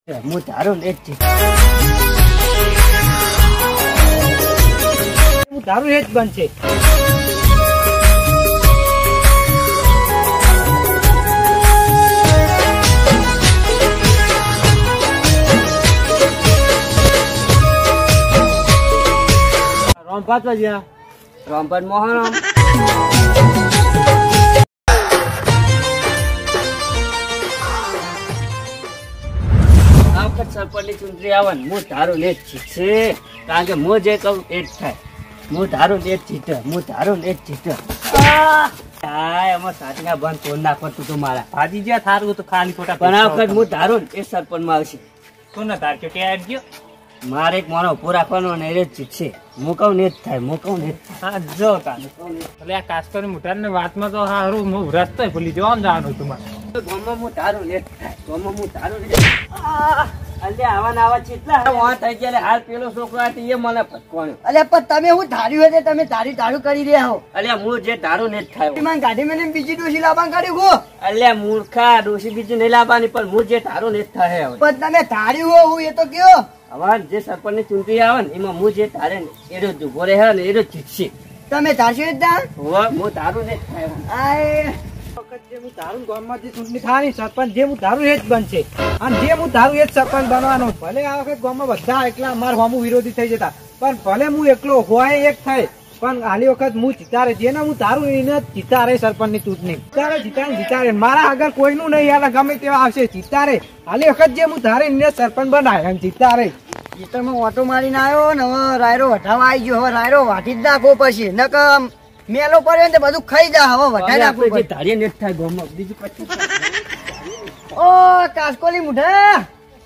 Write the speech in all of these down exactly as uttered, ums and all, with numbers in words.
હું ધારું ને જ જીત હું ધારું એ જ બનશે. રોમપાત વાગ્યા રોમપાત મોહન સરપંચ ની ચૂંટણી આવે ને હું ધારું ને જ જીતશે. કારણ કે હું જે કહું એ જ થાય. હું ધારું ને જ જીત હું ધારું ને જ જીત. એમાં સાચના બંધ તોડ નાખો તું તો મારા ભાજી જ્યાં થારું તો ખાલી ખોટા પણ આ વખત હું ધારું ને એ સરપંચ માં આવશે. કોને ધારજો ત્યાં ગયો મારે એક મોનો ઉભો રાખવાનો અને એ જ જીતશે. હું કહું ને જ થાય હું કહું ને જ થાય. જો તારે એટલે આ કાસ્ટોની મોટાની વાતમાં તો સારું હું રસ્તો ભૂલી જવાનું જવાનું હતું મારે. ગામમાં હું ધારું ને જ થાય ગામમાં હું ધારું ને આવા આવા ચેટલા થઈ ગયા. હાલ પેલો છોકરો એ મને પટકોણ્યો. અલ્યા પણ તમે હું ધાર્યું હોય તમે તારી તારું કરી રહ્યા હો. અલ્યા હું જે ધારું ને જ થાય ગાડી મેં બીજી ડોસી લાવવા કાઢ્યું હો. અલ્યા મૂર્ખા ડોસી બીજી નહીં લાવવાની પણ હું જે ધારું ને જ થાય. પણ તમે ધાર્યું હો હું એ તો કયો હવે જે સરપંચ ની ચૂંટણી આવે ને એમાં હું જે ધારે ને એ રોજ ઉભો રહે ને એ રોજ જીતશે. તમે ધારશો જ ના હું ધારું ને જ થાય. જે હું ધારું ગામમાં જે ચૂંટણી થવાની સરપંચ જે હું ધારું એ જ બનશે અને જે હું ધારું એ જ સરપંચ બનવાનો. ભલે આ વખત ગામમાં બધા એકલા મારા હોમું વિરોધી થઈ જતા પણ ભલે હું એકલો હોય એક થાય પણ આલી વખત હું જીતારે જેને હું ધારું એને જીતારે સરપંચ ની ચૂંટણી જીતારે જીતારે જીતારે મારા આગળ કોઈનું નહીં યાર ગમે તેવા આવશે જીતારે. આલી વખત જે હું ધારે એને સરપંચ બનાય એમ જીતારે. ખેતરમાં ઓટો મારીને આવ્યો ને હવે રાયરો વઢાવા આવી ગયો. હવે રાયરો વાટી જ નાખવો પછી નકર મેલો પડ્યો ને બધું ખાઈ જા. હવે વધારે નાખવું પડે ધારીએ નેટ થાય ગામમાં બીજું પછી. ઓ કાસકોલી મુઢા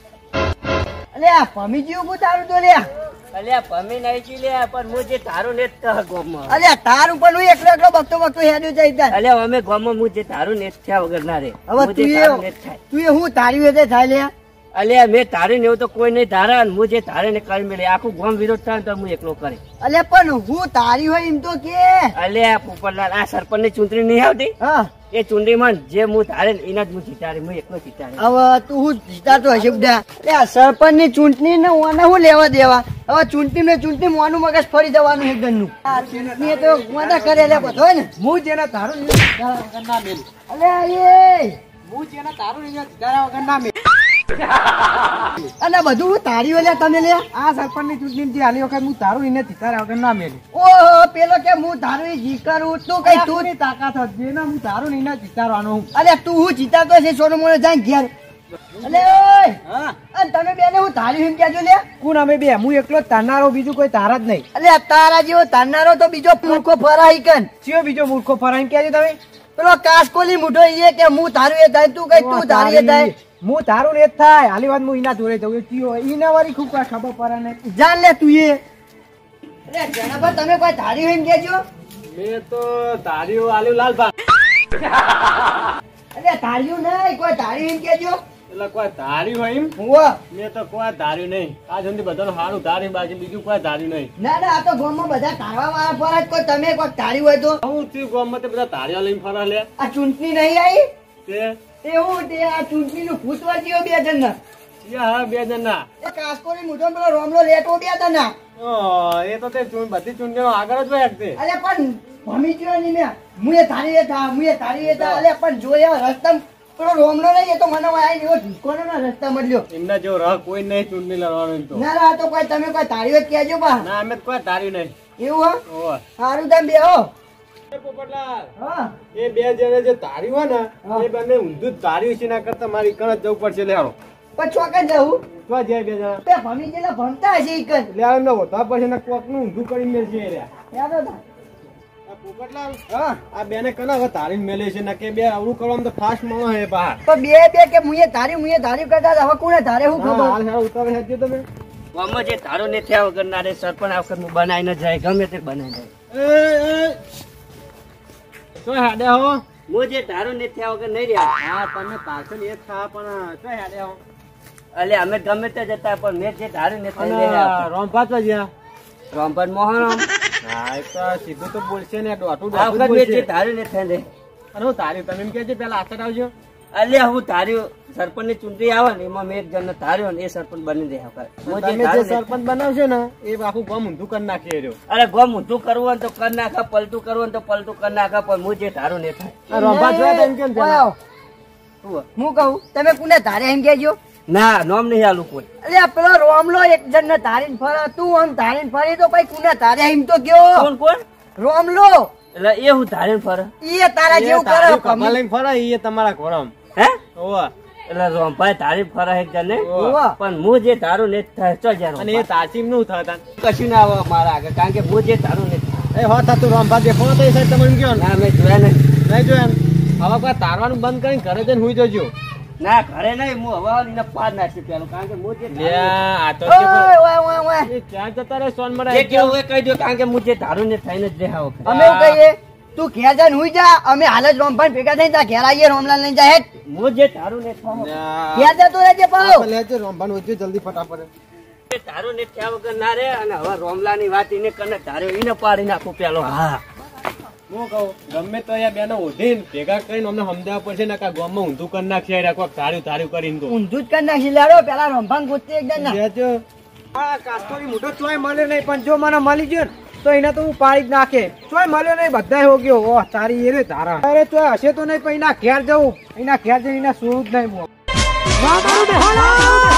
અલે આ પમી જીવ હું તારું તો લે. અલે આ પમી નહીં જી લે પણ હું જે તારું નેટ થા ગામમાં. અલે તારું પણ હું એકલો એકલો બકતો બકતો હેડ્યો જઈતા. અલે અમે ગામમાં હું જે તારું નેટ થયા વગર ના રે. હવે તું એ તું એ હું તારી વેતે થાય લે. અલ્યા મેં તારે ને એવું તો કોઈ નહીં ધારા હું જે તારે ને કરી મેળે આખું ગામ વિરોધ થાય તો હું એકલો કરે. અલ્યા પણ હું તારી હોય એમ તો કે અલ્યા પોપટલાલ આ સરપંચ ની ચૂંટણી નહીં આવતી એ ચૂંટણી માં જે હું ધારે ને એના જ હું જીતાડે હું એકલો જીતાડે. હવે તું હું જીતાતો હશે બધા સરપંચ ની ચૂંટણી ને ઓને હું લેવા દેવા. હવે ચૂંટણી ને ચૂંટણી મોનું મગજ ફરી જવાનું છે ઘરનું. આ ચૂંટણી તો મોડા કરેલા બધો ને હું જેના તારું ના મેલું. અલ્યા એ હું જેના તારું જીતાડ્યા વગર ના મેલું. અને બધું તારી લે તમે લે આ સરપંચ ની ચૂંટણી જે આલી વખત હું તારું એને જીતાડ્યા વગર ના મેલું. ઓહો પેલો કે હું તારું જી કરું તું કઈ તું ની તાકાત હતી ને હું તારું એને જીતાડવાનો હું. અરે તું હું જીતાડતો છે સોનો મોનો જાય ઘેર. અલે ઓય હા અને તમે બેને હું તારી એમ કેજો લે. કોણ અમે બે હું એકલો તારનારો બીજું કોઈ તારા જ નહીં. અલે તારા જેવો તારનારો તો બીજો મૂર્ખો ફરાઈ કન ચિયો બીજો મૂર્ખો ફરાઈ કેજો તમે. પેલો કાસકોલી મુઠો એ કે હું તારું એ થાય તું કઈ તું તારી એ થાય હું તારું ને જ થાય. હાલી વાત હું ઈના જોડે જઉં ચિયો ઈના વાળી ખૂબ કા ખબર પડે ને જાન લે તું એ. અરે જણાબા તમે કોઈ તારી એમ કેજો. મેં તો તારીઓ આલ્યું લાલભા. અરે તારીઓ નહીં કોઈ તારી એમ કેજો. એટલે કોઈ ધાર્યું હોય એમ મેં તો કોઈ ધાર્યું નહીં. આ સુધી બધાનું સારું ધાર્યું બાજુ બીજું કોઈ ધાર્યું નહીં. ના ના આ તો ગામમાં બધા ધારવા વાળા ફરજ કોઈ તમે કોઈ ધાર્યું હોય તો હું થયું ગામમાં બધા ધાર્યા લઈને ફરા લે. આ ચૂંટણી નહીં આવી તે એવું તે આ ચૂંટણી નું ભૂત વર્તીઓ બે જણ ના હા બે જણ ના કાસકોરી મુઠો પેલો રોમલો લેટો બે જણ ના એ તો તે બધી ચૂંટણીઓ આગળ જ હોય. અરે પણ ભમી ગયો નહીં મેં હું એ ધારી હતા હું એ ધારી હતા. અરે પણ જોયા રસ્તા પેલો રોમલો નહીં એ તો મને આવી એવો ઢીકોનો ના રસ્તા મળ્યો. એમના જેવો રહ કોઈ નહીં ચૂંટણી લડવાનું તો. ના ના તો કોઈ તમે કોઈ ધાર્યું જ કહેજો બા. ના અમે કોઈ ધાર્યું નહીં. એવું હો સારું તમે બે હો પોપટલાલ. હા એ બે જણે જે ધાર્યું હોય ને એ બંને ઊંધું જ ધાર્યું છે ના કરતા મારી કણ જ જવું પડશે. લેવાનો પણ ચોકન જવું તો જાય બે જણા બે ભમી જેલા ભણતા હશે ઈ કન લે એમને હોતા પછી ને કોક નું ઊંધું કરી મેલશે રે. યાદ હતા પોપટલાલ હા આ બેને કના હવે ધારીને મેલે છે ને કે બે આવડું કરવામાં તો ફાસ્ટ માણો હે બહાર. તો બે બે કે મુએ ધારી મુએ ધારી કરતા હવે કોને ધારે હું ખબર. હાલ હાલ ઉતારે હેજો તમે ગામમાં જે ધારો ને થયા વગર ના રે સરપંચ આ વખત હું બનાવી ન જાય ગમે તે બનાવી જાય. એ તો હાડે હો હું જે ધારો ને થયા વગર નહીં રહ્યા. હા તમે પાછળ એ થા પણ તો હાડે હો. અલે અમે ગમે તે જતા પણ મેં જે ધાર્યું ને થઈ રહ્યા. રોમપાત વાગ્યા રોમપાત મોહન હા એ તો સીધું તો બોલશે ને દોઢું દોઢું બોલશે. ધાર્યું ને થઈ અરે તારી તમે એમ કે પેલા આસર આવજો અલ્યા હું ધાર્યું સરપંચ ની ચૂંટણી આવે ને એમાં મેં એક જણ ધાર્યો ને એ સરપંચ બની રહ્યા કરે. તમે જે સરપંચ બનાવશો ને એ આખું ગામ ઊંધું કરી નાખી રહ્યો. અરે ગોમ ઊંધું કરવું હોય તો કરી નાખે, પલટું કરવું હોય તો પલટું કરી નાખે, પણ હું જે ધારું ને થાય. રંભા જોયા તા એમ કેમ પેલા? હું કહું તમે કોને ધારે એમ કેજો? ના નોમ નહીં આલું કોઈ. અરે પેલો રોમલો એક જણ ને ધારીને ફરે, તું આમ ધારીને ફરી તો પછી કોને ધારે એમ તો કયો? કોણ કોણ? રોમલો. એટલે એ હું ધારીને ફરે? ઈ તારા જેવું કરે. કમા લઈને ફરે ઈ તમારા ઘોડમ. હે ઓવા એટલે રોમભાઈ ધારી ફરે એક જણ ને, ઓવા. પણ હું જે ધારું ને જ થાય. ચો જ્યાં અને એ તાચીમ નું થતા કશું ના આવે મારા આગળ, કારણ કે હું જે ધારું ને જ થાય. એ હો થતું રંભા દેખો તો એ સાઈડ તમને કયો ના મેં જોયા નહીં. નહીં જોયા હવે કોઈ તારવાનું બંધ કરીને ઘરે જઈને હુઈ જજો. ના ઘરે નહીં, હું હવા એને પાર નાખી પેલું, કારણ કે હું જે ધારું આ તો ઓય ઓય ઓય ઓય. એ ક્યાં જતા રે સોન જે કેવું એ કહી દો, કારણ કે હું જે ધારું ને થઈને જ રહ્યા વખતે. અમે એવું કહીએ તું ઘેર જઈને હુઈ જા, અમે હાલ જ રોમભાઈ ભેગા થઈ જા ઘેર આવીએ રોમલાલ લઈને જા હેઠ. હું જે ધારું ને થાવ ઘેર જતો રહેજે પાછો. લેજો રંભાનું વચ્ચે જલ્દી ફટાફટ. ધારું ને થયા વગર ના રે. અને હવે રોમલાની વાત એને કને ધાર્યો એને પાડી નાખું પેલો. હા હું કહું ગમે તો અહીંયા બેનો ઉઠીને ભેગા કરીને અમને સમજાવવા પડશે ને કે ગામમાં ઊંધું કરી નાખી રહ્યા કોઈક ધાર્યું ધાર્યું કરીને તો ઊંધું જ કરી નાખી લાડો પેલા રોમભાન ગોતી એકદમ ના. લેજો. આ કાસ્તોરી મોટો ચોય મળ્યો નહીં, પણ જો મને મળી ગયો ને તો એને તો હું પાડી જ નાખે. ચોય મળ્યો નહીં, બધા હો ગયો. ઓહ તારી એ રે ધારા. અરે ચોય હશે તો નહીં, પણ એના ઘેર જવું, એના ઘેર જઈને એના શું જ નહીં.